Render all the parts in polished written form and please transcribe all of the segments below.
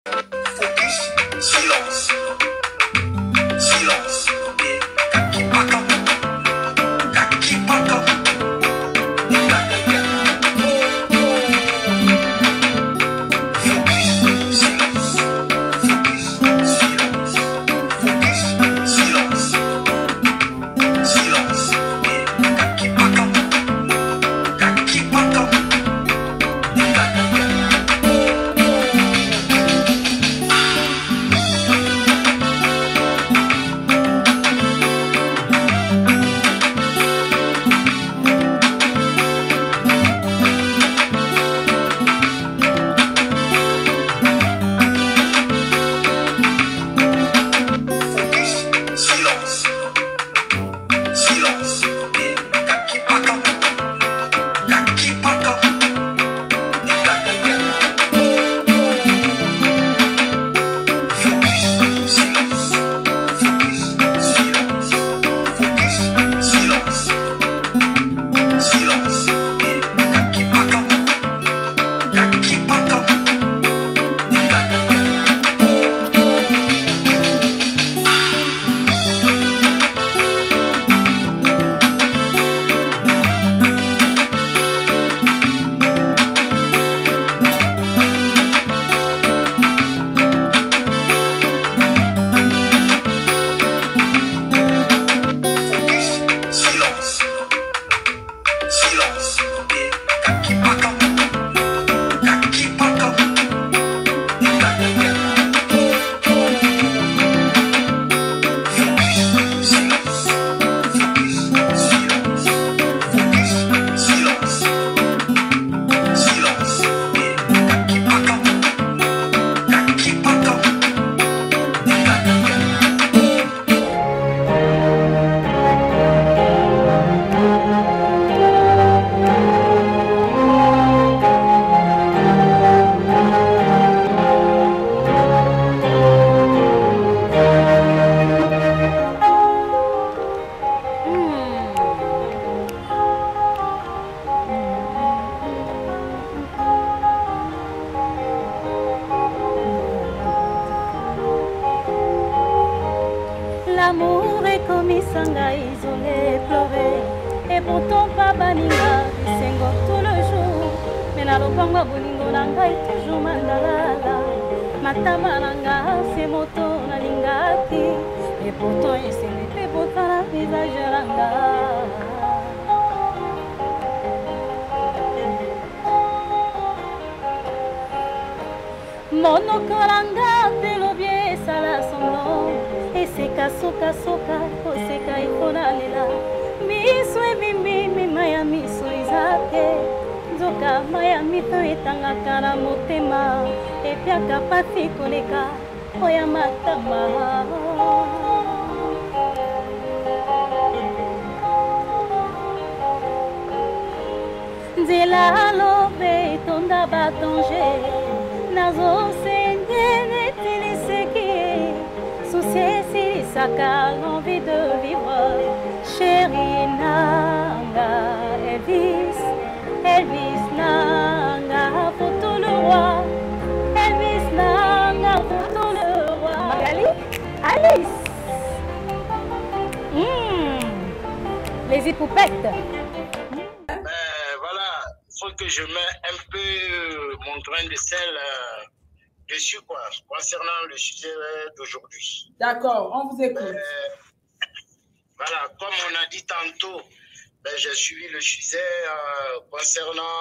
Focus, silence. Silence. Et kaki paka. L'amour est comme Isanga isolé, pleuré. Et pourtant pas baninga, sengo tout le jour. Mais na lopanga bolingo nanga est toujours mandalala. Matama nanga, c'est moto na lingaki. Et pourtant il s'est fait pourtant la visage nanga. Monokolanga, telobie, sala solo. Eseka soka soka, oseka ifona lela. Miso ebimbi, mimaya miso izake. Nzoka maya mito etanga kana motema. Epiaka pasi koleka, oya matama. Nzela lobe tonda batonge. Nazo senye netiliseki. Soucier si saka l'envie de vivre. Chérie nanga, Elvis, Elvis nanga, photo le roi. Elvis nanga, photo le roi. Magali, Alice. Les époupettes. Voilà, il faut que je mette un peu mon grain de sel dessus, quoi, concernant le sujet d'aujourd'hui. D'accord, on vous écoute. Voilà, comme on a dit tantôt, j'ai suivi le sujet concernant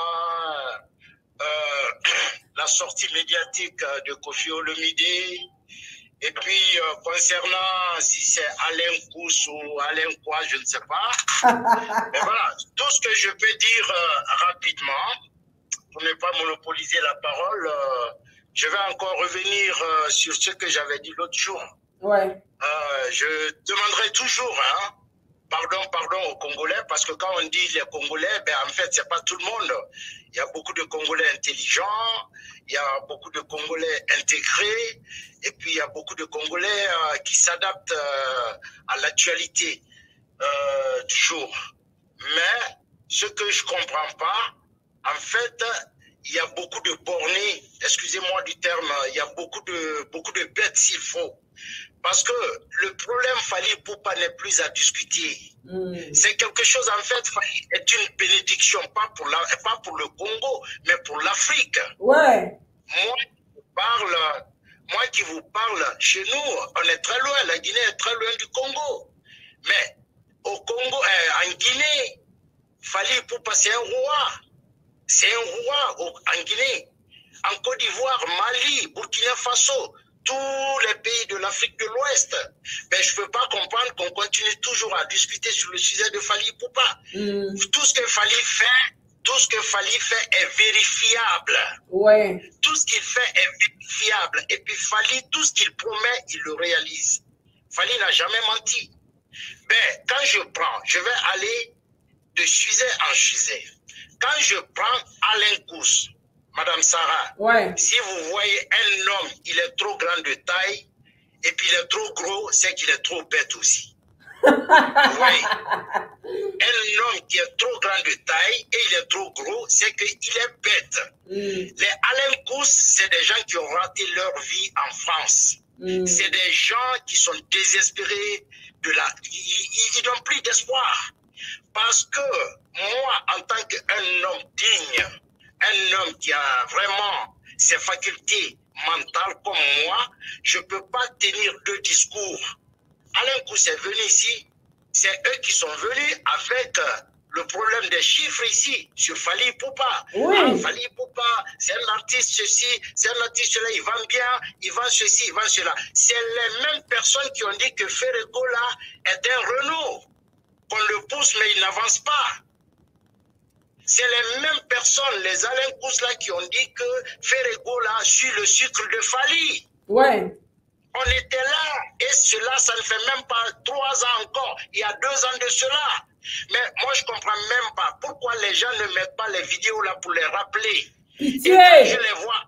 la sortie médiatique de Koffi Olomide. Et puis, concernant si c'est Alain Kous ou Alain quoi, je ne sais pas. Mais voilà, tout ce que je peux dire rapidement, pour ne pas monopoliser la parole, je vais encore revenir sur ce que j'avais dit l'autre jour. Ouais. Je demanderai toujours, hein, pardon aux Congolais, parce que quand on dit les Congolais, en fait, c'est pas tout le monde. Il y a beaucoup de Congolais intelligents, il y a beaucoup de Congolais intégrés, et puis il y a beaucoup de Congolais qui s'adaptent à l'actualité du jour. Mais ce que je comprends pas, en fait, il y a beaucoup de bornés, excusez-moi du terme, il y a beaucoup de bêtes s'il faut. Parce que le problème Fally Ipupa n'est plus à discuter. C'est quelque chose, en fait, Fally est une bénédiction, pas pour le Congo, mais pour l'Afrique. Ouais. Moi qui vous parle, chez nous, on est très loin, la Guinée est très loin du Congo. Mais au Congo, en Guinée, Fally Ipupa, c'est un roi. C'est un roi en Guinée. En Côte d'Ivoire, Mali, Burkina Faso, tous les pays de l'Afrique de l'Ouest. Mais je ne peux pas comprendre qu'on continue toujours à discuter sur le sujet de Fally Ipupa. Tout ce que Fally fait est vérifiable. Ouais. Tout ce qu'il fait est vérifiable. Et puis Fally, tout ce qu'il promet, il le réalise. Fally n'a jamais menti. Mais quand je vais aller de sujet en sujet. Quand je prends Alain Cousse, Madame Sarah, ouais. Si vous voyez un homme, il est trop grand de taille, et puis il est trop gros, c'est qu'il est trop bête aussi. Vous voyez? Un homme qui est trop grand de taille et il est trop gros, c'est qu'il est bête. Les Alain Cousse, c'est des gens qui ont raté leur vie en France. C'est des gens qui sont désespérés ils n'ont plus d'espoir. Parce que moi, en tant qu'un homme digne, un homme qui a vraiment ses facultés mentales comme moi, je ne peux pas tenir deux discours. Alain Cousse est venu ici, c'est eux qui sont venus avec le problème des chiffres ici, sur Fally Ipupa. Oui. Fally Ipupa, c'est un artiste ceci, c'est un artiste cela, il vend bien, il vend ceci, il vend cela. C'est les mêmes personnes qui ont dit que Ferrego là est un Renault, qu'on le pousse mais il n'avance pas. C'est les mêmes personnes, les Alain Cousse là, qui ont dit que Ferrego là suit le sucre de Fally. Ouais. On était là, et cela, ça ne fait même pas 3 ans encore, il y a 2 ans de cela. Mais moi, je ne comprends même pas pourquoi les gens ne mettent pas les vidéos là pour les rappeler. Pitié. Et quand je les vois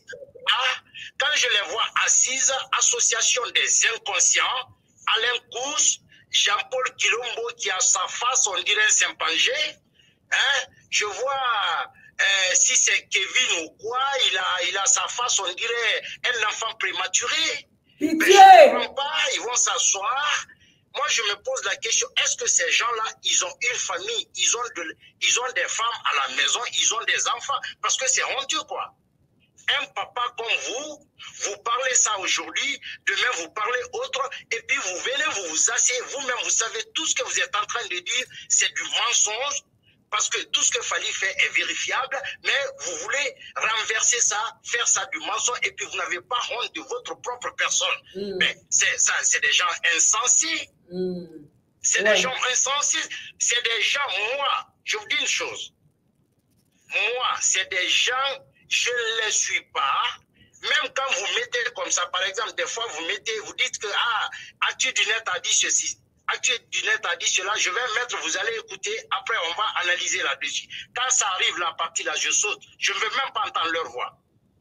assises, association des inconscients, Alain Cousse, Jean-Paul Kilombo qui a sa face, on dirait un chimpanzé. Hein? Je vois, si c'est Kevin ou quoi, il a sa face, on dirait un enfant prématuré. Pitié. Mais je ne comprends pas, ils vont s'asseoir. Moi, je me pose la question, est-ce que ces gens-là, ils ont une famille, ils ont des femmes à la maison, ils ont des enfants? Parce que c'est honteux, quoi. Un papa comme vous parlez ça aujourd'hui, demain vous parlez autre, et puis vous venez, vous vous asseyez, vous-même, vous savez tout ce que vous êtes en train de dire, c'est du mensonge. Parce que tout ce que Fally fait est vérifiable, mais vous voulez renverser ça, faire ça du mensonge, et puis vous n'avez pas honte de votre propre personne. Mais c'est des gens insensés. C'est des gens insensés. C'est des gens, moi, je vous dis une chose. Moi, c'est des gens, je ne les suis pas. Même quand vous mettez comme ça, par exemple, des fois vous dites que, Actu du Net a dit ceci. Actu du Net a dit cela, je vais mettre, vous allez écouter, après on va analyser là-dessus. Quand ça arrive la partie là, je saute, je ne veux même pas entendre leur voix.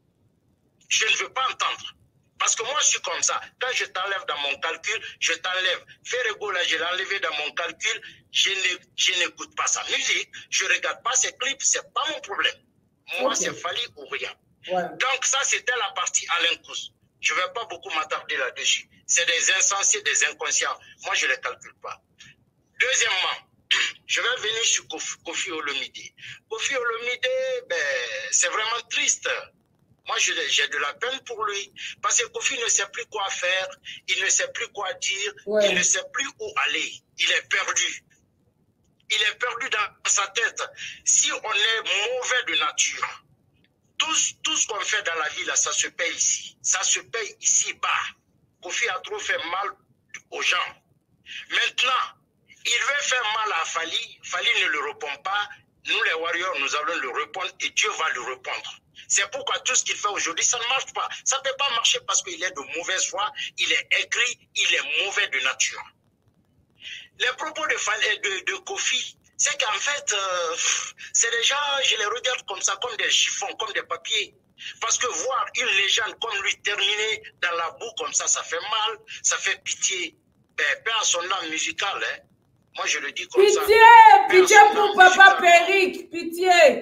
Je ne veux pas entendre. Parce que moi je suis comme ça. Quand je t'enlève dans mon calcul, je t'enlève. Ferrego là, je l'ai enlevé dans mon calcul, je n'écoute pas sa musique, je ne regarde pas ses clips, c'est pas mon problème. Moi c'est Fally ou rien. Ouais. Donc ça c'était la partie Alain Cousse. Je ne vais pas beaucoup m'attarder là-dessus. C'est des insensés, des inconscients. Moi, je ne les calcule pas. Deuxièmement, je vais venir sur Koffi Olomide. Koffi Olomide, c'est vraiment triste. Moi, j'ai de la peine pour lui. Parce que Koffi ne sait plus quoi faire. Il ne sait plus quoi dire. Ouais. Il ne sait plus où aller. Il est perdu. Il est perdu dans sa tête. Si on est mauvais de nature, tout ce qu'on fait dans la vie, là, ça se paye ici. Ça se paye ici-bas. Koffi a trop fait mal aux gens. Maintenant, il veut faire mal à Fally. Fally ne le répond pas. Nous, les warriors, nous allons le répondre et Dieu va le répondre. C'est pourquoi tout ce qu'il fait aujourd'hui, ça ne marche pas. Ça ne peut pas marcher parce qu'il est de mauvaise foi, il est aigri, il est mauvais de nature. Les propos de Koffi, c'est qu'en fait, c'est des gens, je les regarde comme ça, comme des chiffons, comme des papiers. Parce que voir une légende comme lui terminer dans la boue comme ça fait mal, ça fait pitié. Père à son âme musicale, hein. Moi je le dis comme ça. Pitié pour papa Péric, pitié.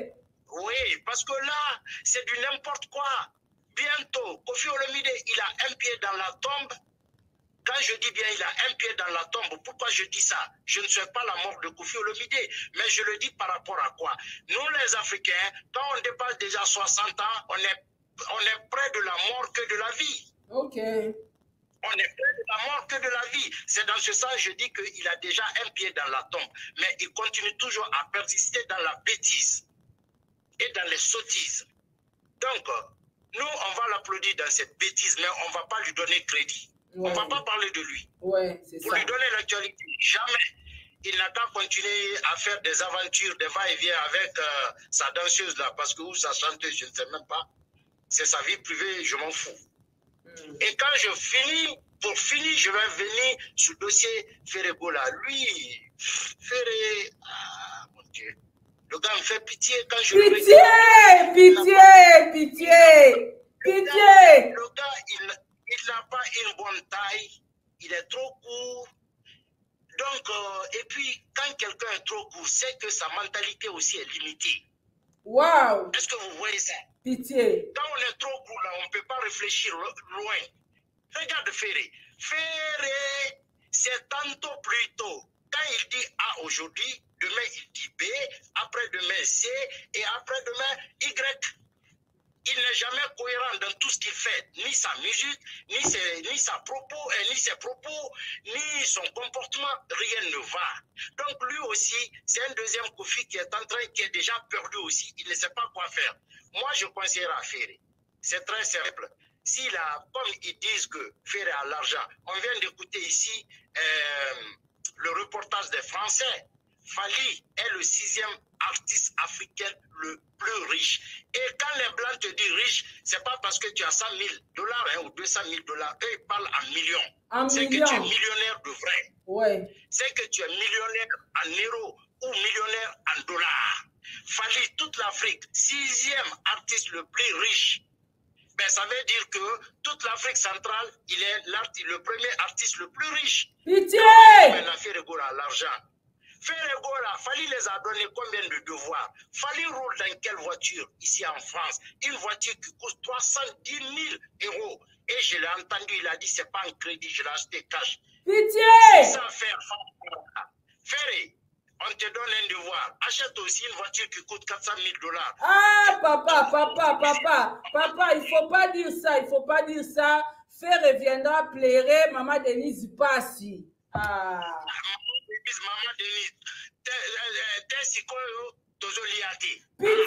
Oui, parce que là, c'est du n'importe quoi. Bientôt, Kofi Olomide, il a un pied dans la tombe. Quand je dis bien, il a un pied dans la tombe. Pourquoi je dis ça? Je ne souhaite pas la mort de Kofi Olomide, mais je le dis par rapport à quoi? Nous, les Africains, quand on dépasse déjà 60 ans, on est près de la mort que de la vie. Ok. On est près de la mort que de la vie. C'est dans ce sens que je dis qu'il a déjà un pied dans la tombe. Mais il continue toujours à persister dans la bêtise et dans les sottises. Donc, nous, on va l'applaudir dans cette bêtise, mais on ne va pas lui donner crédit. Ouais. On ne va pas parler de lui. Ouais, c'est ça. Pour lui donner l'actualité, jamais. Il n'a qu'à continuer à faire des aventures, des va-et-vient avec sa danseuse là, parce que ou sa chanteuse, je ne sais même pas. C'est sa vie privée, je m'en fous. Et quand je finis, pour finir, je vais venir sur le dossier Ferregola. Lui, Ferré, ah mon Dieu, le gars me fait pitié quand je le regarde. Pitié. Le gars, il n'a pas une bonne taille, il est trop court. Donc, et puis, quand quelqu'un est trop court, c'est que sa mentalité aussi est limitée. Waouh! Est-ce que vous voyez ça? Pitié. Quand on est trop court, là, on ne peut pas réfléchir loin. Regarde Ferré. Ferré, c'est tantôt plus tôt. Quand il dit A aujourd'hui, demain il dit B, après-demain C, et après-demain Y. Il n'est jamais cohérent dans tout ce qu'il fait, ni sa musique, ni ses propos, ni son comportement, rien ne va. Donc lui aussi, c'est un deuxième Kofi qui est déjà perdu aussi, il ne sait pas quoi faire. Moi, je conseillerais à Ferré. C'est très simple. S'il a, comme ils disent que Ferré a l'argent, on vient d'écouter ici le reportage des Français. Fally est le 6e artiste africain le plus riche. Et quand les Blancs te disent riche, c'est pas parce que tu as 100 000 dollars ou 200 000 dollars. Eux, ils parlent en millions. C'est que tu es millionnaire de vrai. Ouais. C'est que tu es millionnaire en euros ou millionnaire en dollars. Fally, toute l'Afrique, 6e artiste le plus riche. Ben, ça veut dire que toute l'Afrique centrale, il est le premier artiste le plus riche. Pitié! Maintenant, Ferregola a l'argent. Ferregola, Fally les a donné combien de devoirs? Fally roule dans quelle voiture ici en France? Une voiture qui coûte 310 000 euros. Et je l'ai entendu, il a dit c'est pas un crédit, je l'ai acheté cash. Pitié! C'est ça faire. Ferré, on te donne un devoir. Achète aussi une voiture qui coûte 400 000 dollars. Ah, papa, il faut pas dire ça, Ferré viendra plairer, maman Denise Passi. Ah. Maman Denise, t'es sikoyo tozoliate.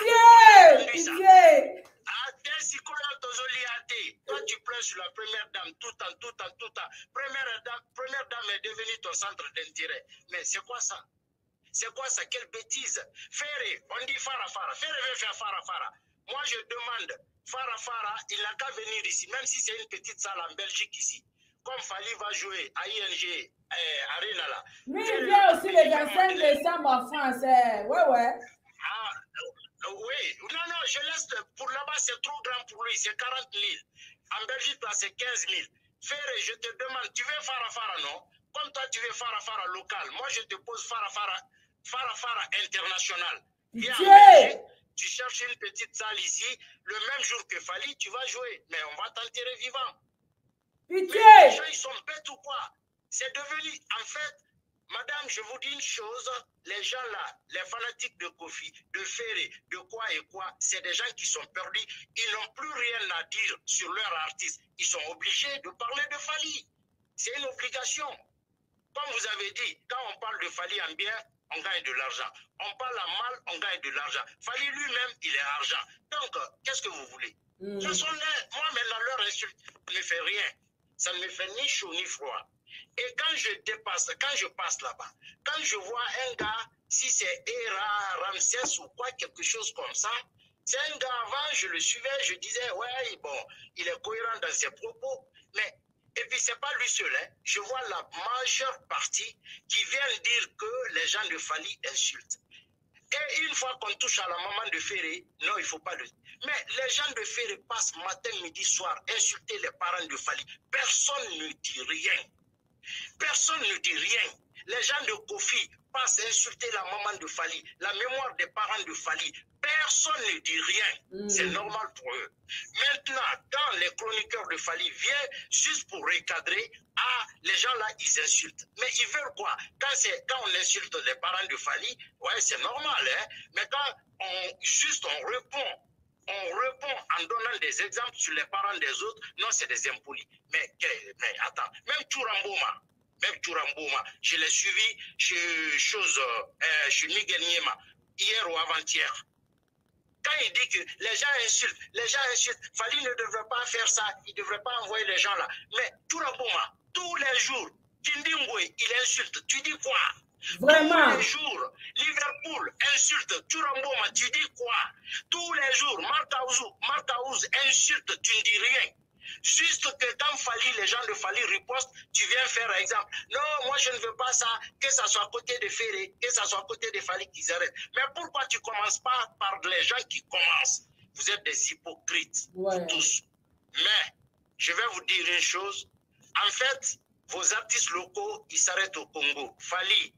Pitié! Ah, t'es sikoyo tozoliate. Toi, tu pleures sur la première dame tout le temps. Première dame est devenue ton centre d'intérêt. Mais c'est quoi ça? C'est quoi ça? Quelle bêtise? Ferré, on dit Fara. Ferré veut faire Fara. Moi, je demande, Fara, il n'a qu'à venir ici, même si c'est une petite salle en Belgique ici. Comme Fally va jouer à ING, Arena là. Mais il vient aussi le 25 décembre en France. Ouais. Ah, oui. Non, je laisse. Pour là-bas, c'est trop grand pour lui. C'est 40 000. En Belgique, là, c'est 15 000. Ferré, je te demande, tu veux Fara, non? Comme toi, tu veux Fara local. Moi, je te pose Fara international. Viens en Belgique, tu cherches une petite salle ici. Le même jour que Fally, tu vas jouer. Mais on va t'enterrer vivant. Pitié! Mais les gens, ils sont bêtes ou quoi? C'est devenu, en fait, madame, je vous dis une chose, les gens là, les fanatiques de Kofi, de Ferré, de quoi et quoi, c'est des gens qui sont perdus. Ils n'ont plus rien à dire sur leur artiste. Ils sont obligés de parler de Fally. C'est une obligation. Comme vous avez dit, quand on parle de Fally en bien, on gagne de l'argent. On parle en mal, on gagne de l'argent. Fally lui-même, il est argent. Donc, qu'est-ce que vous voulez? Moi, maintenant, leur insulte ne me fait rien. Ça ne me fait ni chaud ni froid. Et quand je passe là-bas, quand je vois un gars, si c'est Hera, Ramsès ou quoi, quelque chose comme ça, c'est un gars avant, je le suivais, je disais, ouais, bon, il est cohérent dans ses propos. Mais, et puis c'est pas lui seul, hein. Je vois la majeure partie qui vient dire que les gens de Fally insultent. Et une fois qu'on touche à la maman de Ferré, non, il ne faut pas le... Mais les gens de Ferré passent matin, midi, soir, insulter les parents de Fally. Personne ne dit rien. Personne ne dit rien. Les gens de Kofi passent insulter la maman de Fally, la mémoire des parents de Fally. Personne personne ne dit rien. C'est normal pour eux. Maintenant, quand les chroniqueurs de Fally viennent juste pour recadrer, les gens là, ils insultent. Mais ils veulent quoi? Quand on insulte les parents de Fally, ouais, c'est normal, hein? Mais quand on répond en donnant des exemples sur les parents des autres, non, c'est des impolis. Mais attends, même Tourambouma, je l'ai suivi chez Miguel Niema, hier ou avant-hier. Quand il dit que les gens insultent, Fally ne devrait pas faire ça, il ne devrait pas envoyer les gens là. Mais Tourambouma, tous les jours, Kindingwe, il insulte, tu dis quoi? Vraiment. Tous les jours, Liverpool insulte, Tourambouma, tu dis quoi? Tous les jours, Martha Ouz insulte, tu ne dis rien. Juste que quand Fally, les gens de Fally ripostent, tu viens faire exemple. Non, moi je ne veux pas ça, que ça soit à côté de Ferré, que ça soit à côté de Fally qu'ils arrêtent. Mais pourquoi tu ne commences pas par les gens qui commencent? Vous êtes des hypocrites, vous tous. Mais, je vais vous dire une chose. En fait, vos artistes locaux, ils s'arrêtent au Congo. Fally,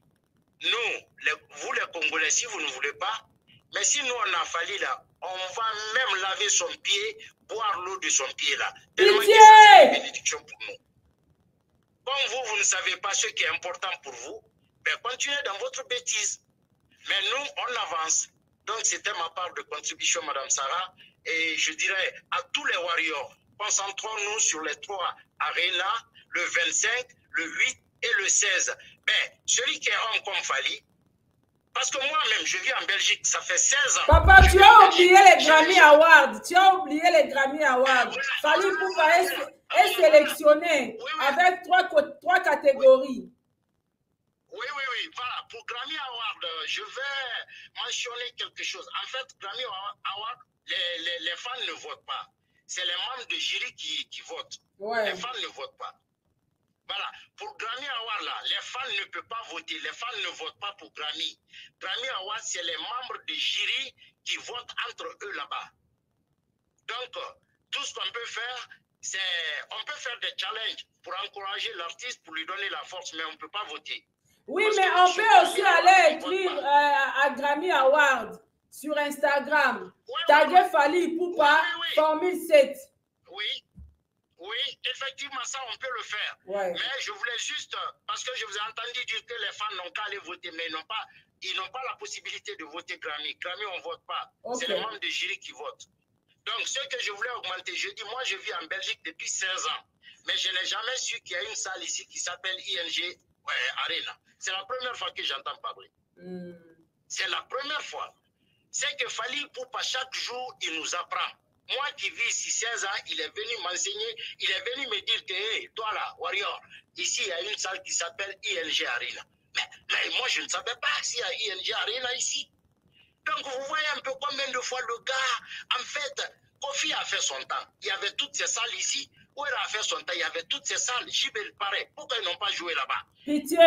vous les Congolais, si vous ne voulez pas, mais si nous on a Fally là, on va même laver son pied, boire l'eau de son pied là. Tellement que ça, c'est une bénédiction pour nous. Comme vous ne savez pas ce qui est important pour vous, ben continuez dans votre bêtise. Mais nous, on avance. Donc c'était ma part de contribution, Madame Sarah. Et je dirais à tous les warriors, concentrons-nous sur les 3 arénas, le 25, le 8 et le 16. Ben, celui qui est homme comme Fally, parce que moi-même, je vis en Belgique, ça fait 16 ans. Papa, tu as oublié les Grammy Awards. Tu as oublié les Grammy Awards. Fally Poupa est sélectionné avec 3 catégories. Oui. Voilà, pour Grammy Award, je vais mentionner quelque chose. En fait, Grammy Award, les fans ne votent pas. C'est les membres de jury qui votent. Ouais. Les fans ne votent pas. Voilà, pour Grammy Award, là, les fans ne peuvent pas voter. Les fans ne votent pas pour Grammy. Grammy Award, c'est les membres de jury qui votent entre eux là-bas. Donc, tout ce qu'on peut faire, c'est on peut faire des challenges pour encourager l'artiste, pour lui donner la force, mais on ne peut pas voter. Oui, mais on peut aussi aller écrire à Grammy Award sur Instagram. Taguer Fally Poupa, Formule 7. Oui, effectivement, ça, on peut le faire. Ouais. Mais je voulais juste, parce que je vous ai entendu dire que les fans n'ont qu'à aller voter, mais ils n'ont pas la possibilité de voter Grammy. Grammy, on ne vote pas. Okay. C'est les membres de jury qui votent. Donc, ce que je voulais augmenter, je dis, moi, je vis en Belgique depuis 16 ans, mais je n'ai jamais su qu'il y a une salle ici qui s'appelle ING Arena. C'est la première fois que j'entends parler. C'est la première fois. C'est que Fally Poupa, chaque jour, il nous apprend. Moi qui vis ici 16 ans, il est venu m'enseigner, il est venu me dire que, hey, toi là, Warrior, ici il y a une salle qui s'appelle ING Arena. Mais moi je ne savais pas s'il y a ING Arena ici. Donc vous voyez un peu combien de fois le gars, en fait, Kofi a fait son temps. Il y avait toutes ces salles ici. Ouera a fait son temps, il y avait toutes ces salles. JBL pareil. Pourquoi ils n'ont pas joué là-bas? Pitié.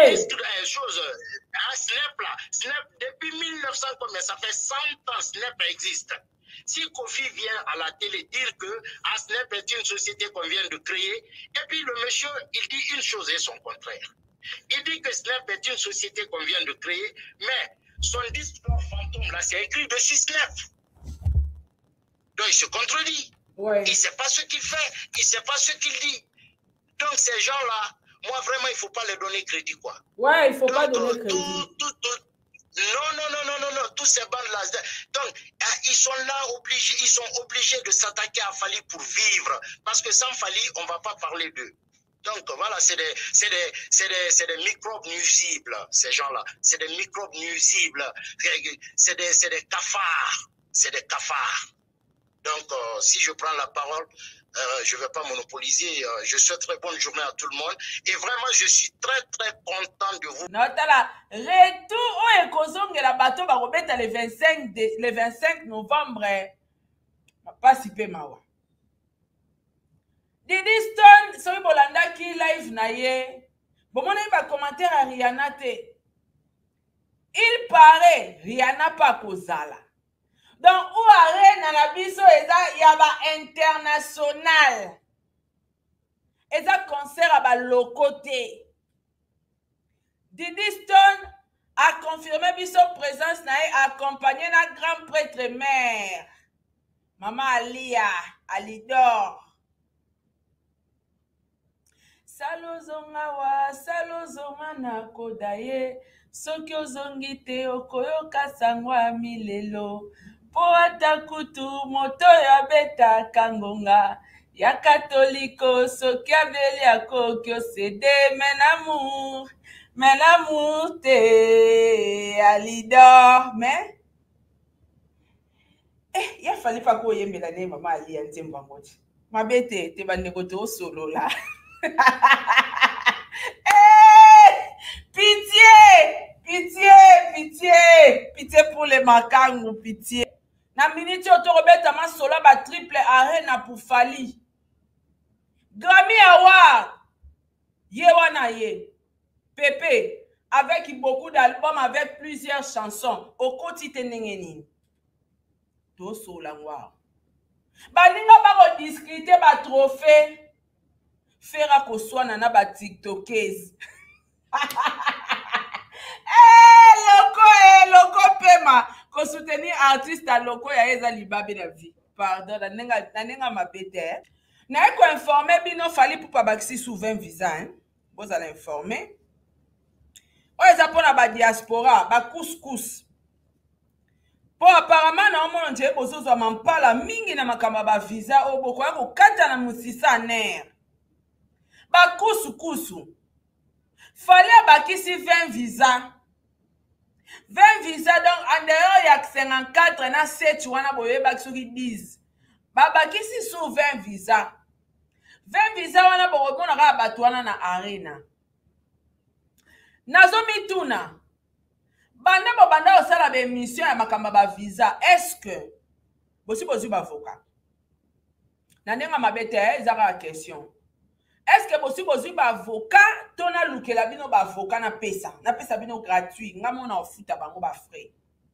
Snap là, Snap depuis 1900, combien ça fait 100 ans, Snap existe. Si Kofi vient à la télé dire que Snap est une société qu'on vient de créer, et puis le monsieur, il dit une chose et son contraire. Il dit que Snap est une société qu'on vient de créer, mais son discours fantôme là, c'est écrit dessus Snap. Donc il se contredit. Ouais. Il ne sait pas ce qu'il fait, il ne sait pas ce qu'il dit. Donc ces gens-là, moi vraiment, il ne faut pas les donner crédit, quoi. Ouais, il ne faut pas donner crédit. Non, tous ces bandes-là. Donc, ils sont là obligés, ils sont obligés de s'attaquer à Fally pour vivre. Parce que sans Fally, on ne va pas parler d'eux. Donc, voilà, c'est des microbes nuisibles, ces gens-là. C'est des microbes nuisibles. C'est des cafards. C'est des cafards. Donc, si je prends la parole, je ne vais pas monopoliser. Je souhaite très bonne journée à tout le monde. Et vraiment, je suis très, très content de vous. Notala, retour au Ekozong et la bateau va remettre le 25 novembre. Pas si peu mawa. Didi Stone, soy bolanda ki live na ye. Bon, mon va commentaire à Rihanna te. Il paraît, Rihanna pas kozala. Donc, où arrête dans la biso, il y a international. Et ça concert à ba locoté. Didi Stone a confirmé son présence accompagné na grand prêtre mère Maman Alia Alidor. Salozonga wa salozonga na kodaye soki ozongi te okoyoka sangwa milelo po ata kutu moto ya beta kangonga ya katoliko soki abeli akoki osede men amour te Alidor mais ya fali pa ko yembela ne Mama Alia nzemba ngoti mabete te bandeko to solo la. Pitié pour les makangou, pitié. Na minute otorobeta masola ba triple arena pour Fali. Grammy Award. Yewana ye. Pepe avec beaucoup d'albums avec plusieurs chansons. Au quotidien nengeni. To solangwa. Baninga ba discuter ba trophée. Fera koswana na ba tiktokers. Loko pema ko soutenir artiste à loko ya eza libabe na vie. Pardon, na nenga mabete. Na ko informer bino Fali pour pas baxi sous 20 visa hein. Vous allez informer. O eza pona ba diaspora, ba couscous. Po apparemment na omona nje bozozo mampala mingi na makamba ba visa o boko ya ko kata na musisa ner. Ba kusu. Fali abakisi 20 visa. 20 visa donc en dehors ya 54 na 7 wana boye bakisuki 10. Babakisi sur 20 visa. 20 visa wana bokomona ka bato wana na arena. Nazo mituna. Banda osala ba émission ya makamba ba visa. Est-ce que bosi ba avocat? Na ndenga mabete ezaka question. Est-ce que bosi ba avocat tona lukela bino ba avocat na pesa bino gratuit ngamo na ofuta bango ba frais.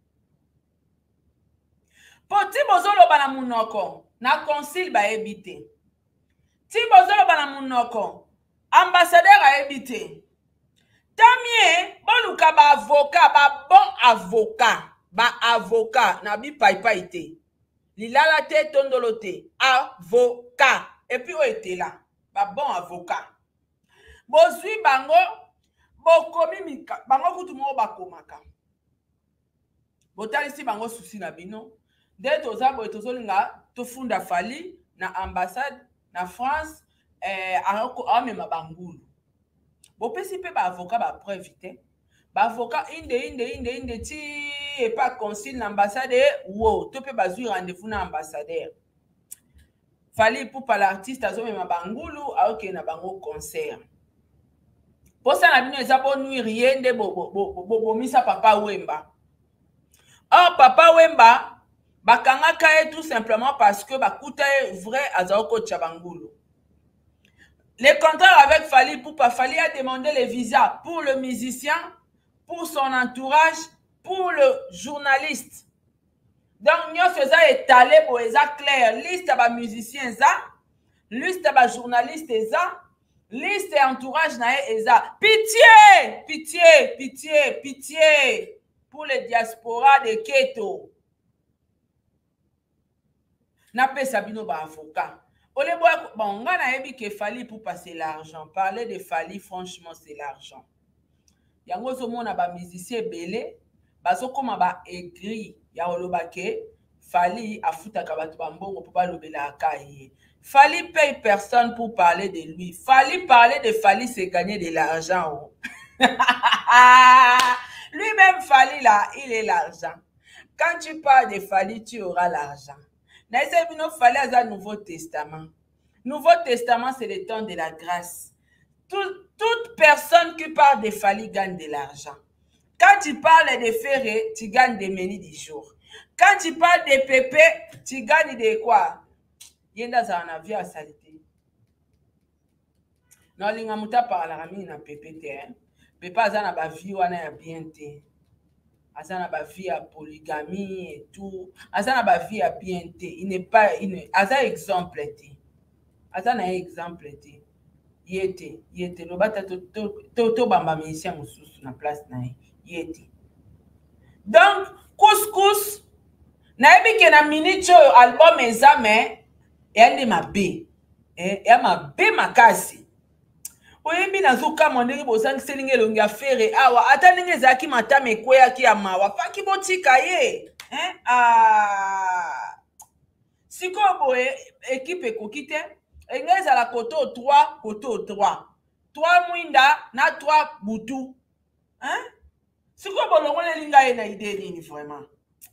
Poti bozolo bana munoko na consul ba ebité. Ti bozolo bana munoko ambassadeur a ebité. Tamie boluka ba avocat ba bon avocat na bi pai te. Lilala te tondolote avocat et puis o était là. Ba bon avocat. Bozui bango bokomi mika bango kutu mo bakomaka. Botalisi bango susi na bino. Dès tozabo tozolinga tofunda Fali na ambassade na France amema bangulu. Bopesi pe ba avocat ba preuve te. Ba avocat inde ti et pas consul na ambassade wo to pe bazui rendez-vous na ambassadeur. Fali pour pas l'artiste azomema bangulu aoke na bango concert. Posa na bino eza bo nuire yende bo misa Papa Wemba. Or Papa Wemba bakangaka tout simplement parce que bakuta vrai azoko tchabangulu. Les contrats avec Fali Poupa, Fali a demandé les visas pour le musicien, pour son entourage, pour le journaliste. Donc, nous faisons étaler pour les clair. Liste à musicien, liste à journaliste, liste et entourage, pitié pour les diasporas de Keto. N'a pas Sabino ba avocat. Bon, on a dit que Fali pour passer l'argent. Parler de Fali, franchement, c'est l'argent. Yango zo mona ba musicien belé, bazo koma ba écrit ya oloba ke Fali afuta kabatu bambongo pour pas lobela akaye. Fali paye personne pour parler de lui. Fali parler de Fali, c'est gagner de l'argent. Lui-même Fali là, il est l'argent. Quand tu parles de Fali, tu auras l'argent. Fali a un Nouveau Testament. Nouveau Testament, c'est le temps de la grâce. Toute personne qui parle de Fali gagne de l'argent. Quand tu parles de Ferré, tu gagnes des menus du jour. Quand tu parles de Pépé, tu gagnes de quoi? Yenda za na vie à salité. Non, linga muta parla rami na Pépé te. Pépé azana ba vie wana ya bien te. Azana ba vie à polygamie et tout. Azana ba vie à bien te. Il n'est pas Azana exemple te. Azana exemple te. Yete no bata to bamba musicien mususu na place na yete. Donc, couscous, naebi ke na minute oyo album eza me eyande mabe. Eya mabe makasi. Oyembi nazuka mondenge bozangiseli nge elongi afere awa ata ndenge ezalaki matama ekweyaki ya mawa faki botika ye. Sikoyo boye ekipe ekoki te enge ezala koto 3 koto 3 mwinda na 3 butu. Sikoyo bolongoleli ngai na ide nini vraiment.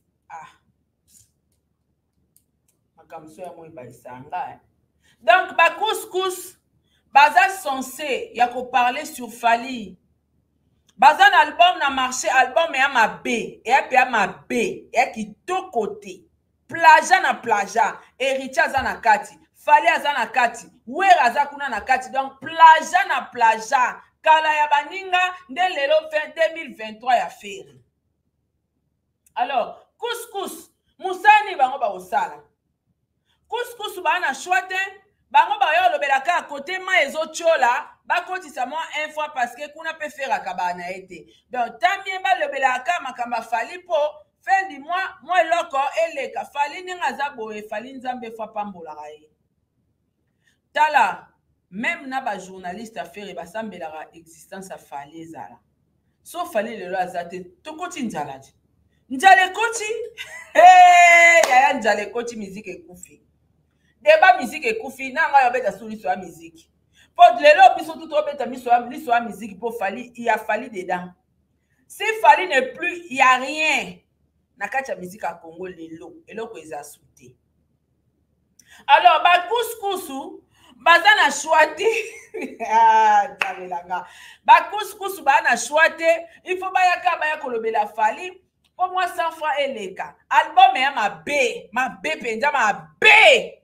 Makamso ya moi baisanga. Donc ba couscous baza censé ya ko parler sur Fally. Baza na album na marché album ya mabe, ya pe ya mabe, ya kitoko te. Plaja na plaja, Héritier aza na kati, Fally aza na kati, Wera aza kuna na kati. Donc plaja na plaja, kala ya baninga nde lelo 2023 ya feri. Alors, couscous, musani bango ba osala. Couscous ba na choite, bango ba yo lobelaka à côté ma ezotiola, ba kotisa moi une fois parce que kuna pe faire akabana ete. Donc tamie ba lobelaka makamba Fally po fin du mois, moi loko eleka Fally ninga za boye Fally nzambe fa pambola raye. Tala même na ba journaliste affaire ba sambela existence a Fally ezala. So Fally lelo azate to koti nzalaji. Njale koti yaya njale koti musique ekufi. Deba musique ekufi na nga yobeta suri so ya musique. Pour lelo biso tout obeta miso ya musique pour Fally, il y a Fally dedans. Si Fally n'est plus, il y a rien. Na kacha musique à Congo lelo, eloko eza souté. Alors ba couscous baza na choite ba couscous ba na choite, il faut ba yaka ba ya kolobela Fally. Pour moi 100 francs eleka. Album ya mabe penja mabe.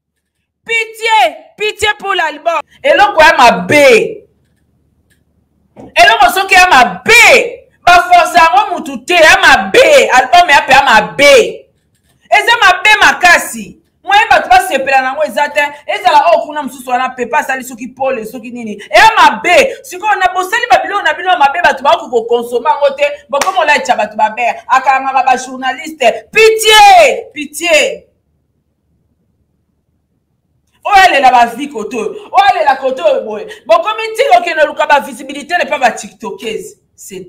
Pitié pour l'album. Eloko ya mabe. Eloko soki ya mabe. Ba force ngo mutu te ya mabe. Album ya pe ya mabe. Eza mabe makasi. Moi bato ba sepela nango ezate. Ezala okuna mususu wana pepa sali soki pole soki nini. Ya mabe. Siko na bosali babilo na bino mabe bato ba ko consommer ngo te. Bokomo la cha bato ba ber. Akanga ba journaliste. Pitié. Oale la vie koto. Oale la koto boy. Bon comme il dit que ne luka ba visibilité n'est pas ba tiktokers. C'est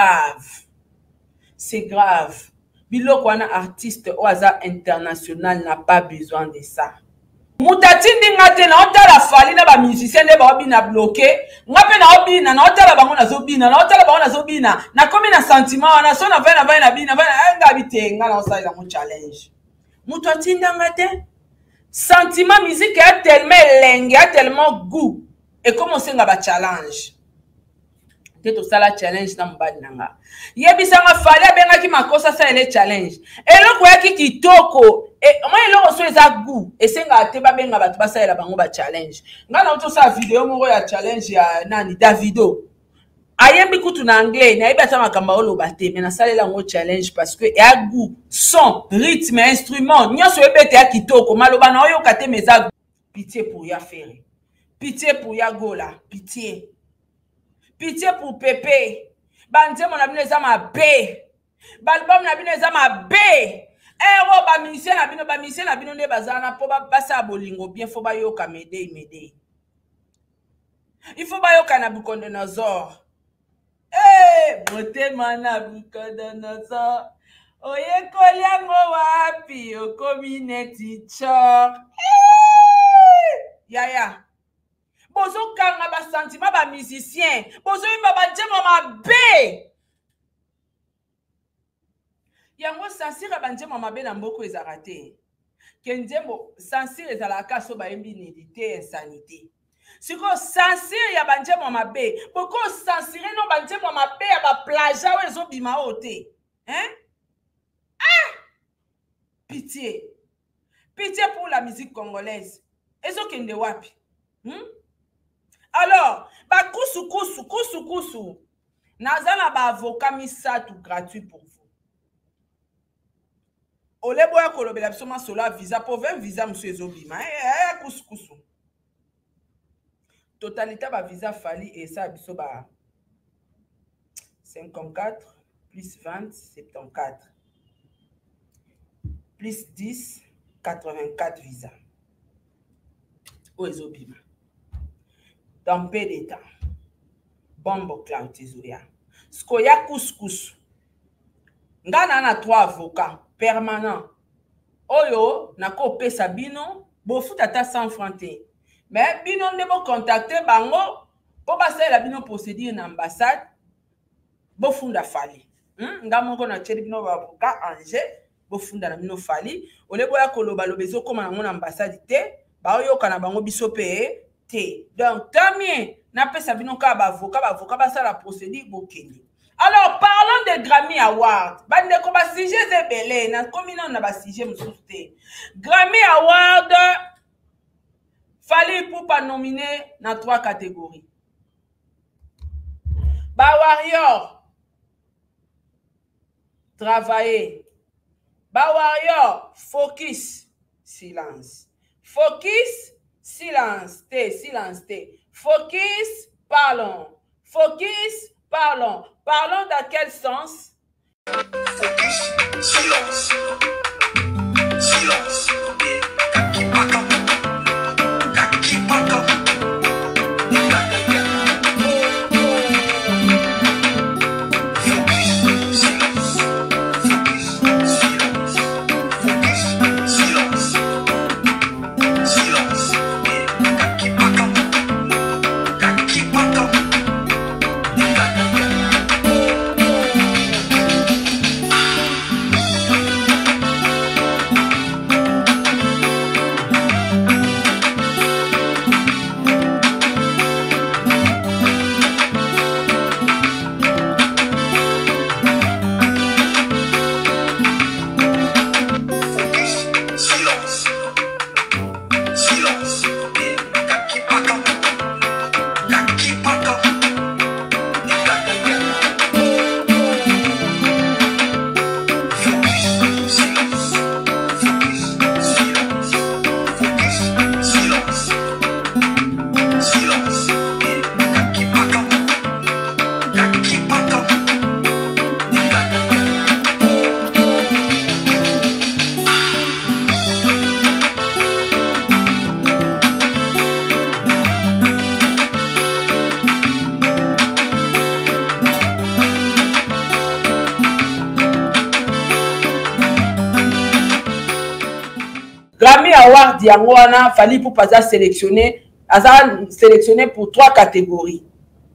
grave. Biloko wana artiste oaza international n'a pas besoin de ça. Mutati ndinga te na otala Fally na ba musicien ne ba obina bloqué. Ngape na obina na otala bango na zobina, na otala bango na zobina. Na komi na sentiment wana so na va na bina nga bitenga na osala mo challenge. Mutati ndanga te. Sentiment musique a tellement lengue, a tellement goût. Et comme on sait nga ba challenge. Teto sala challenge na mbadi nanga. Yebisanga Fally abenga ki makosa sa ele challenge. Eloko yaki kitoko. Moi eloko so eza goût. Esenga ate ba benga batu ba sa ela bango ba challenge. Nga na uto sa video moko ya challenge ya nani Davido. Ayembi kutu na anglais na yeba sama kamba olo bate mais na salela ngo challenge parce que ya goût, son, rythme, instrument, nyoso ebete ya kitoko maloba na oyo kate meza. Pitié pour ya faire. Pitié pour ya gola, pitié. Pitié pour Pépé. Banze mon abino eza mabe. Balbum na bino eza mabe. Ero ba musicien na bino ne bazana po ba sa bolingo bien faut ba yoka mede. Il faut ba yoka na Nabucodonosor. Motema na Nabucodonosor. Oye koliango wapi okomi neti chor. Yaya. Bozo kanga ba sentiment ba musicien. Bozo imba ba njema mabe. Yango sansira ba njema mabe na mboko ezarate. Kenjembo sansira ezalaka so ba yembi nidité insanité. Siko sansira ya ba njema mabe. Boko sansira no ba njema mabe ya ba plaja wezo bima ote. Pitié. Pitié pour la musique congolaise. Ezo kende wapi? Alors, ba kusu. Nazana ba avocat misatu gratuit pour vous. Ole boya kolobela bisoma sola visa pour 20 visa monsieur ezobima. Kusu. Totalité ba visa Fally et ça biso ba 54 plus 20, 74. Plus 10, 84 visa. Oezobima. Dans peu de temps. Bombo cloud tesoria. Skoya couscous. Ngana na 3 avocats permanents. Oyo, nako pesa bino, bofu tata 100 francs te. Mais bino ne bo contacter bango, po basa la bino procédure na ambassade, bofunda fali. Ngamoko na cheri bino ba avocat Angers, bofunda na bino fali. Ole boya koloba lobezo koma na ambassade te, ba oyo kana bango biso pe te. Donc tamien na pesa bino ka ba avocat basa la procédure bokende. Alors, parlons de Grammy Award. Bande ko ba sujet zebele na komina na ba sujet mususte. Grammy Award Fally Ipupa nominé dans 3 catégories. Ba Warrior travailler. Ba Warrior focus silence. Focus silence T. Focus parlons. Focus parlons. Parlons dans quel sens? Focus, silence. Silence. Grammy Award Yangoana, Fally Ipupa sélectionné pour 3 catégories.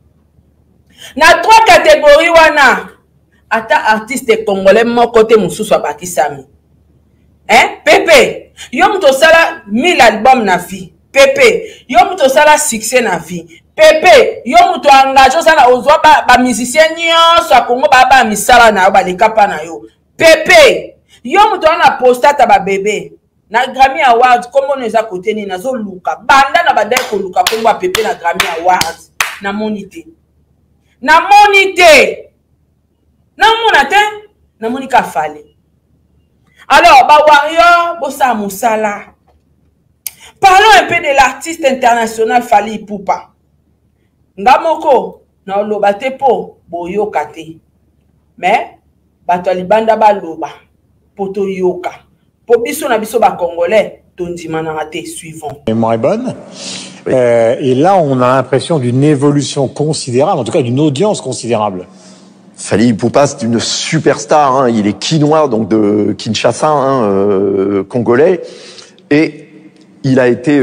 Dans 3 catégories, wana ata artiste congolais mon côté mususu abakisami. Hein? Pepe, yo muto sala 1000 albums na vie. Pepe, yo muto sala succès na vie. Pepe, yo muto engagé sala ozwa ba musicien nyonso a Congo ba misala na ba lekapa na yo. Pepe, yo muto na postata ba bébé. Na Grammy Awards, comment on les a côté ni nazo luka. Banda na badai ko luka kongo Pepe na Grammy Awards. Na monité. Na monité. Na monate. Na monika Fally. Alors, ba Warrior, bossa musala. Parlons un peu de l'artiste international Fally Ipupa. Ngamoko, na loba te po, boyo kate. Mais, bato libanda ba loba, poto yoka. Pour biso na biso ba congolais, tondima na raté suivant. La mémoire est bonne. Et là, on a l'impression d'une évolution considérable, en tout cas d'une audience considérable. Fally Ipupa, c'est une superstar. Hein. Il est quinois, donc de Kinshasa, hein, congolais, et il a été,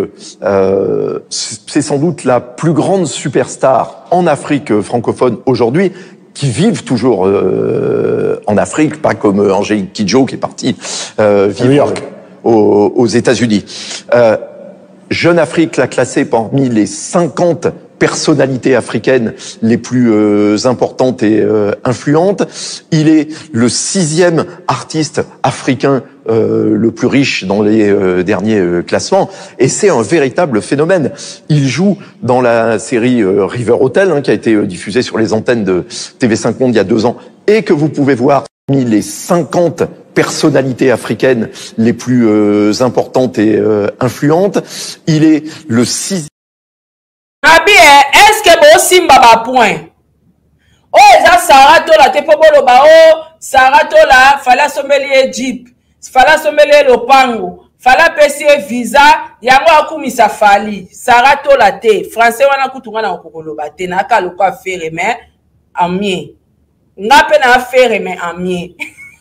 c'est sans doute la plus grande superstar en Afrique francophone aujourd'hui, qui vivent toujours en Afrique, pas comme Angélique Kidjo qui est partie vivre aux États-Unis. Jeune Afrique l'a classé parmi les 50 personnalités africaines les plus importantes et influentes. Il est le 6e artiste africain le plus riche dans les derniers classements, et c'est un véritable phénomène. Il joue dans la série River Hotel, hein, qui a été diffusée sur les antennes de TV5 Monde il y a 2 ans, et que vous pouvez voir parmi les 50 personnalités africaines les plus importantes et influentes. Il est le 6e. Abi, est-ce que vous simba ba point? Oh, eza Sarah Tola te po boloba oh Sarah Tola fala sombeli Egypte, fala sombeli lopango, fala pesi visa yango akumisa fali. Sarah Tola te, français wana kutunga na okoloba te na ka lokwa faire mais amie. Nga pe na faire mais amie.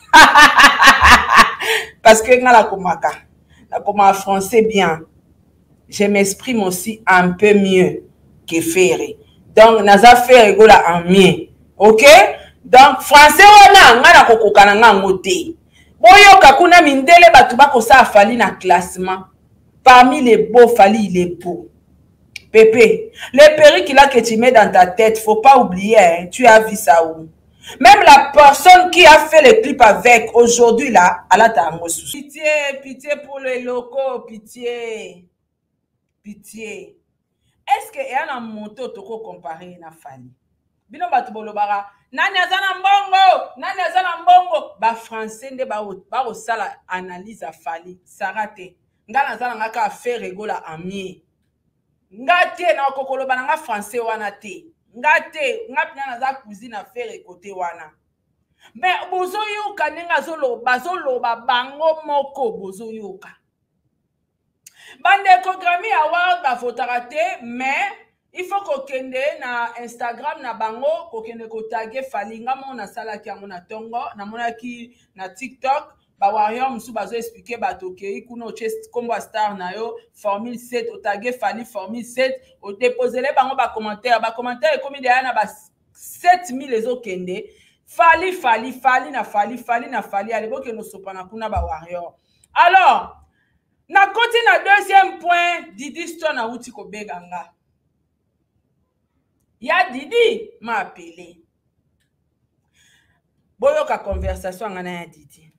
Parce que nga la komaka. La koma français bien. Je m'exprime aussi un peu mieux que faire. Donc naza faire gola amie. Ok? Donc, français wana nga na kokokana nga ngote. Boyoka kuna mindele batu bako sa fali na classement. Parmi les beaux fali, il est beau. Pépé, le perruque là que tu mets dans ta tête, faut pas oublier, hein, tu as vu ça où? Même la personne qui a fait le clip avec aujourd'hui là, elle a ta mousse. Pitié, pitié pour les locaux, pitié. Pitié. Est-ce que y a un moto toko comparé na fali? Bino batu bolobara nani azana mbongo ba français nde ba osala analyse a fali sarate ngana azana ngaka faire regola amie ngate na kokoloba nga français wana te ngate ngapina na za cuisine a faire côté wana mais bozo yoka nenga zoloba bango moko bozo yoka bande programme award ba fotarate mais il faut qu'on kende na Instagram na bango ko kende ko taguer falinga mona sala ki amona tongo na mona ki na TikTok ba warrior musu bazo expliquer ba tokei kuno chest combo star na yo formule 7 o taguer fali formule 7 o déposer les bango ba commentaire comme derrière na ba 7000 les o kende fali na fali alebo ke no sopana kuna ba warrior. Alors na koti na deuxième point Didi Stone na uti ko beganga. Ya Didi m'a appelé. Boyoka conversation ngana ya Didi.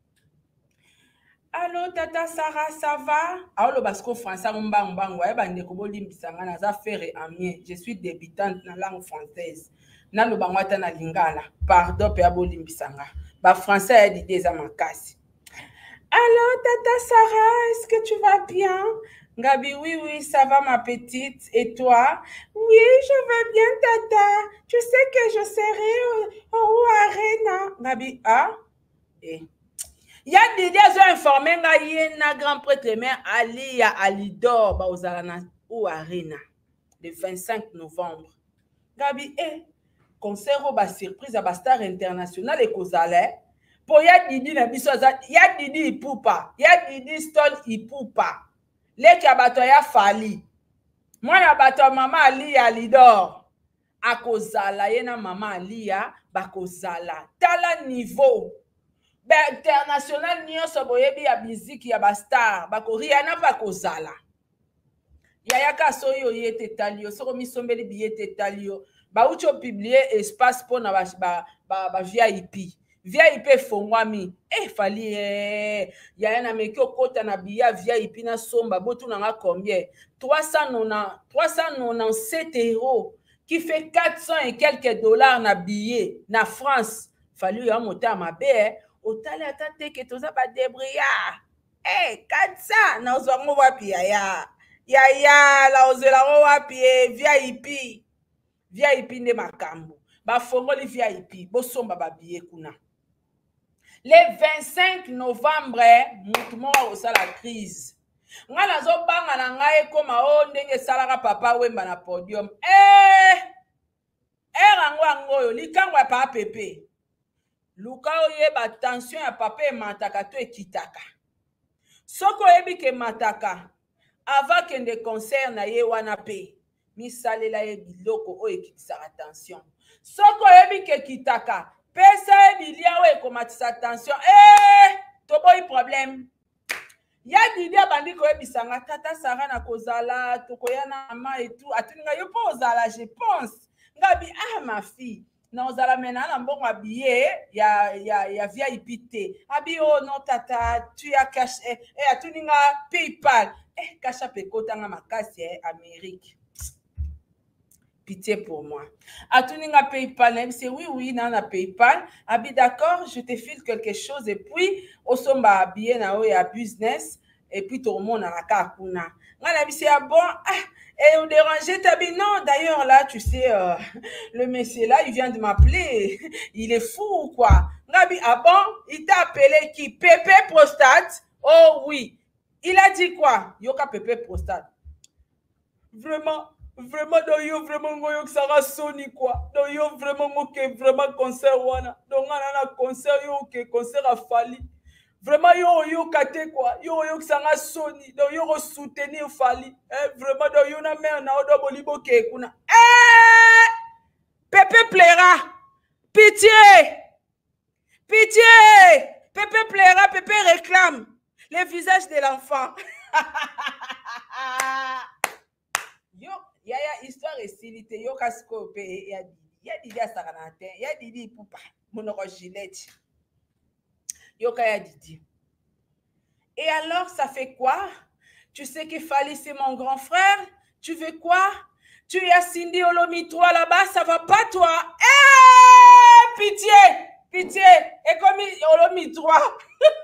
Allô tata Sarah, ça va? Allô basko français mbango ya bande ko bolimbisa ngana za faire amien. Je suis débutante na langue française. Na lo bangwata na lingala. Pardon pe abolimbisa nga. Ba français ya Didi za makasi. Allô tata Sarah, est-ce que tu vas bien? Gabi, oui, ça va ma petite. Et toi? Oui, je vais bien, tata. Tu sais que je serai au Arena. Gabi, ah? Eh. Ya Didi a informé na grand prêtre mais Ali ya Alidor ba ozalana au Arena le 25 novembre. Gabi, concert ba surprise ba star international et kozale. Pour ya Didi na biso ya Didi ipupa. Ya Didi Stone ipupa. Leki abato ya fali. Mwana abato mama Ali Alidor. Akozala yena mama Alia bakozala. Tala niveau. Be international nyonso boyebi ya biziki ya bastar. Bako Rihanna bakozala. Yayaka soyo yete talio. Soko misombeli biyete talio. Ba ucho publier espace po na ba VIP. VIP fongwami fali ya na mekio kota na biya VIP na somba botu na nga combien 397 € qui fait 400 et quelques dollars na billet na France fali ya mota mabe otale atate ke toza ba débrouillard 400 na ozwango wapi ya la ozela wapi VIP nde makambo ba fongoli VIP bosomba ba billet kuna. Le 25 novembre, mutumo wa la crise. Nga nazo banga na ngai koma o ndenge salaka papa wemba na podium. Rango likangwa pa pepe. Luka oyeba tension ya papa mataka to ekitaka. Soko yebi ke mataka avant kende concert na ye wana pe. Misalela ye biloko o ekitisa tension. Soko yebi ke kitaka pesa bilia we komatisa attention toboyi problème ya Didi abandi ko ebisanga tata Sarah na kozala tokoyana ma et tout atuninga yo po ozala je pense ngabi ma fille na ozala mena na mbongo billet ya VIP te abi non tata tu as cash atuninga PayPal kasha pekota nga makasi Amérique. Pitié pour moi. Atuninga PayPal, c'est oui, na PayPal. Abi d'accord, je te file quelque chose et puis, osomba bien na ya business et puis tout le monde na kakuna. Bon, et on dérangeait Tabi. Non, d'ailleurs, là, tu sais, le monsieur là, il vient de m'appeler. Il est fou ou quoi? Ngabi, ah bon? Il t'a appelé qui? Pépé Prostate? Oh oui. Il a dit quoi? Yoka Pépé Prostate. Vraiment, vraiment, ngoyo sera soni quoi. Donc, yo vraiment, ok, vraiment, concert, wana. Donc, on a un concert, yo, ok, concert a fallu. Vraiment, yo kate quoi. Yo sanga soni. Donc, yo soutenir fali. Vraiment, donc, yo na mère na odo bolibo ke kuna. Pépé plaira. Pitié. Pitié. Pépé plaira, Pépé réclame. Le visage de l'enfant. Yo, yaya histoire et silité. Yo kaskope. Ya didi a saranate. Ya didi poupa. Monoro gilette. Yo kaya didi. Et alors, ça fait quoi? Tu sais que Fali, c'est mon grand frère. Tu veux quoi? Tu as Cindy Olomi 3 là-bas, ça va pas, toi? Pitié! Pitié! Et comme Olomi 3.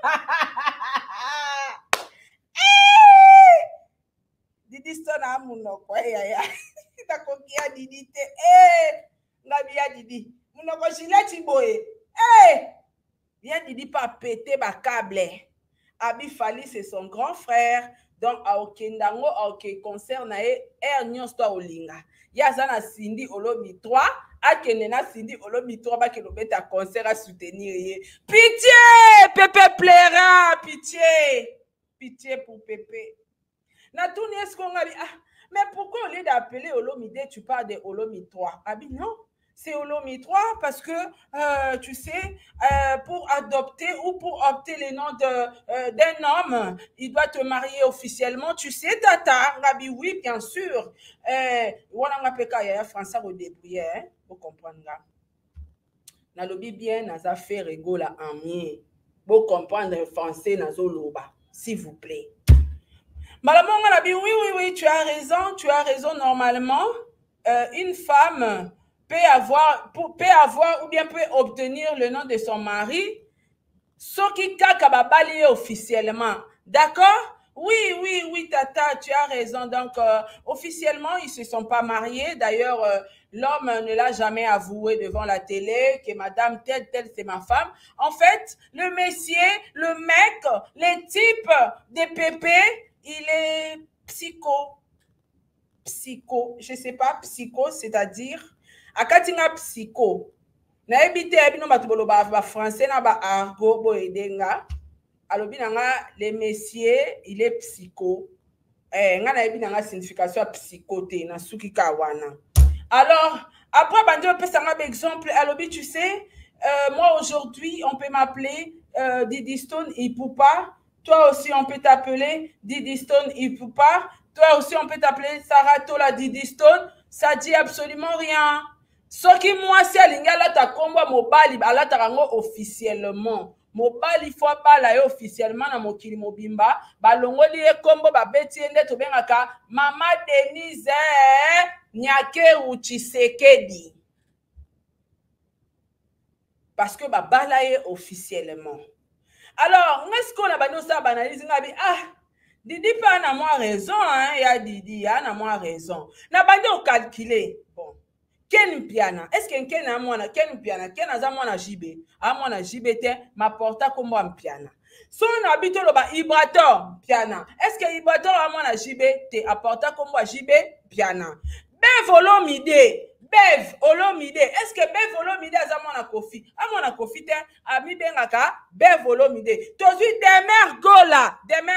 Didi Stona Mounoko. T'as compris à Didi? Nabia Didi. Mounoko Gileti Boé. Viens Didi pas péter ma câble. Abi Fali, c'est son grand frère. Donc, à Okendango, à Oké concert, na Nyon Sto Olinga. Yazana Cindy Olomi 3. A Kenena Cindy Olomi 3. Ba Kenobeta concert à soutenir. Pitié! Pépé plaira! Pitié! Pitié pour Pépé. Natouni, est-ce qu'on a dit, mais pourquoi au lieu d'appeler Olomide, tu parles de Olomi 3? Abi, non. C'est Olomi 3 parce que, tu sais, pour adopter ou pour opter le nom d'un homme, il doit te marier officiellement. Tu sais, Tata, Rabi, oui, bien sûr. Voilà, on français au début, vous comprenez. Na lobi bien, na fait rigola en mien. Vous comprendre français, na zoloba, s'il vous plaît. Madame, on a dit, oui, tu as raison, normalement, une femme peut avoir ou bien peut obtenir le nom de son mari, ce qui kaka balié officiellement. D'accord? Oui, Tata, tu as raison. Donc, officiellement, ils ne se sont pas mariés. D'ailleurs, l'homme ne l'a jamais avoué devant la télé que madame telle, c'est ma femme. En fait, le monsieur, le mec, les types de Pépé, il est psycho, je sais pas, psycho, c'est-à-dire, à Katinga psycho. Na ebite ebino batubolo ba français na ba argot bo edenga. Alobi nanga le monsieur, il est psycho. Nga na ebina nga signification psychoté na suki kawana. Alors, après bandi on peut s'en exemple, alobi tu sais, moi aujourd'hui, on peut m'appeler Didi Stone Ipoupa. Toi aussi, on peut t'appeler Didi Stone Ipoupa. Toi aussi, on peut t'appeler Sarah Tola Didi Stone. Ça dit absolument rien. Ce qui moi, c'est l'ingala ta combo mobile, ala tarango officiellement. Mobile, il faut pas là officiellement na mokili mobimba. Balongo li combo ba betiende to bengaka Mama Denise Nyake Uchisekedi. Parce que ba balaye officiellement. Alors, est-ce qu'on a banni ça banalise ngabi Didi pas na moi raison hein, ya Didi na moi raison. Na bandi au calculer. Bon. Ken piana? Est-ce que ken a moi na ken piana? Ken a moi na JB? A moi na JB te ma porta comme moi piana. So na habite lo ba Ibrator piana. Est-ce que Ibrator a moi na JB te apporta comme moi JB piana? Bev Olomide. Bev Olomide. Est-ce que Bev Olomide a moi na Kofi? A moi na Kofi te a mi bengaka Bev Olomide. Tozu Demer Gola.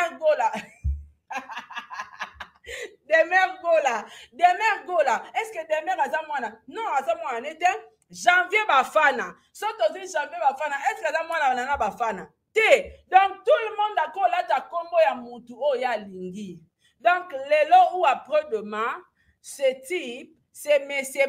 Demer Gola. Est-ce que Demer Azamwana? Non, Azamwana était janvier Bafana. Surtout janvier Bafana. Est-ce que Azamwana nana Bafana? Donc tout le monde d'accord là ta combo ya mutu o ya lingi. Donc lelo ou après-demain, ce type, c'est monsieur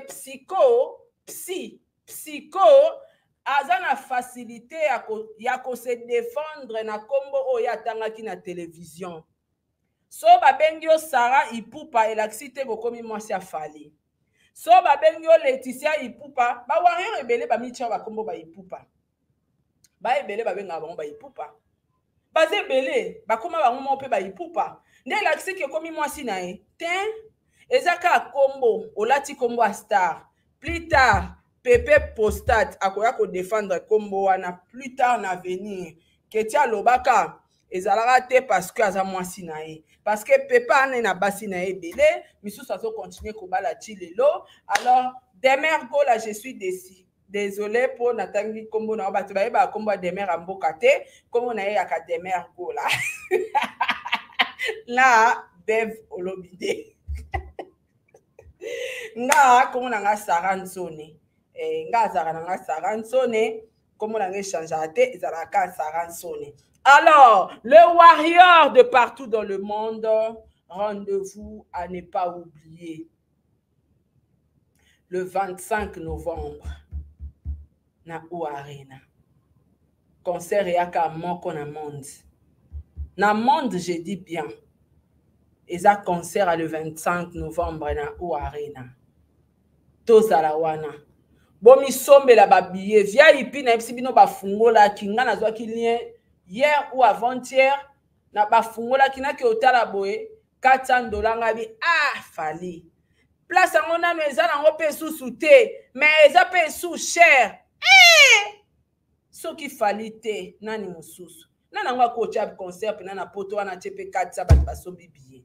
psycho azana facilité ya ko se défendre na combo o ya tangaki na télévision. So babengio Sarah Ipoupa elaxite bokomi mwasi afali. So babengio Laetitia Ipoupa ba warrior ebele ba mitia ba kombo ba Ipoupa. Ba ebele ba benga ba Ipoupa. Basé belé, ba comment ba moment pe ba ipupa. Ndé l'accès que comme moi si nae. Ten, ezaka combo, olati combo a star. Plus tard, Pepe Postat akoya ko défendre combo wana plus tard na venir. Ketia lobaka ezalaka te parce que aza moi si nae. Parce que Pepe ane na basi nae belé, misu ça continuer ko bala ti lelo. Alors, Demergo là je suis déçu. Désolé pour Natangi Kombo na ba tuba ba kombo Demer ambokate comme on a ya ka Demergo là. Là Bev olobide. Nga comme on a Saransone. Nga zara nga Saransone comme on a changé zalaka Saransone. Alors, le warrior de partout dans le monde, rendez-vous à ne pas oublier. Le 25 novembre. Na Arena. Concert yaka moko na monde. Na monde, je dis bien. Et ça concert le 25 novembre na Arena. Tozala wana. Bomi sombe la babiye. Via ipi na epsibino ba fungola kinga na zwa kilien hier ou avant-hier na ba fungola kina ke otala boye $400 ngabi fali. Place en a nous allons payer sous te, mais ils ont payé sous cher. Ce qui fallait nani mususu. Nana ngwa coach ab concert nana poto na TP 4 ça ba so bibier.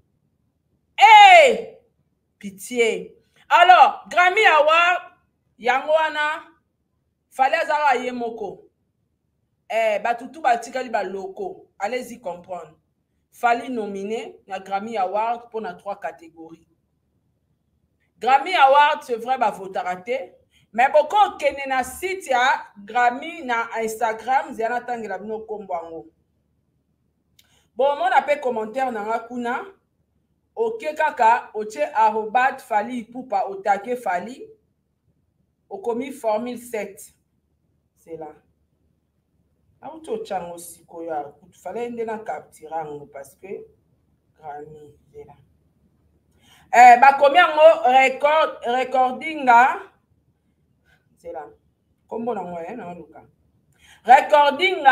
Pitié. Alors, Grammy Award yango wana fallait azara yemoko. Batutu batikali ba loko. Allez-y comprendre. Fallait nominer na Grammy Award pour na 3 catégories. Grammy Award, c'est vrai, vote raté. Mais beaucoup de na site ya Grammy na Instagram, zana tangela bino kombango. Bon, mon appel commentaire na ngakuna. Ok kaka, oche arrobat fali poupa otake fali. Okomi formule 7. C'est là. Auto chango siko ya. Fallait ndena capturango parce que Grammy, c'est là. Combien de recording c'est là. Comment on a non Luka. Recording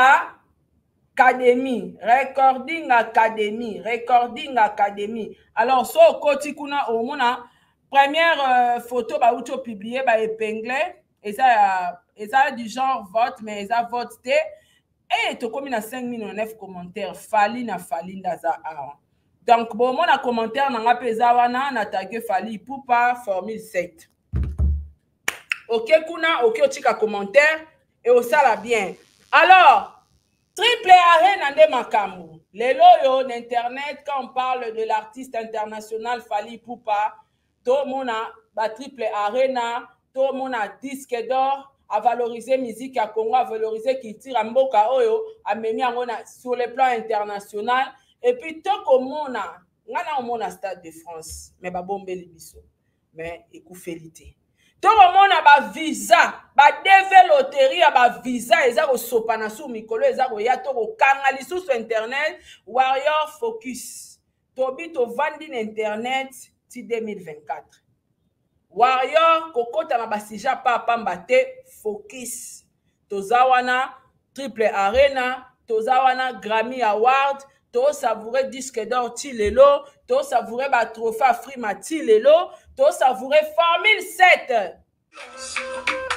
academy. Alors so koti kuna omona première photo ba uto publié ba épinglé et ça du genre vote mais ça vote té et to comme na 5009 commentaires fali ndaza a. Donc, bon, mon commentaire n'a pas wana na tagé fali poupa formule 7. Ok, kuna, ok, otika commentaire et au sala bien. Alors, triple arène ande makambu. Les loyo d'internet, quand on parle de l'artiste international Fali Poupa, tout le monde a triple arena, tout le monde a disque d'or, à valoriser musique à Congo, à valoriser qui tire à Mboka Oyo, à Memi sur le plan international. Et puis, tant qu'on a, on a Stade de France, mais ba bombe les biso, mais écoute félité. Tant qu'on a ba visa, ba DV loterie, ba visa, et ça au sopana sous mikolo, et ça au yato au kangali sur internet, Warrior Focus. Tobi to vandi internet, ti 2024. Warrior, kokota na basija pa pambate, Focus. Tozawana, triple arena, tozawana Grammy Award, to savourer disque d'or ti lelo, to savourer ba trophée Afrima ti lelo, to savourer formule 7.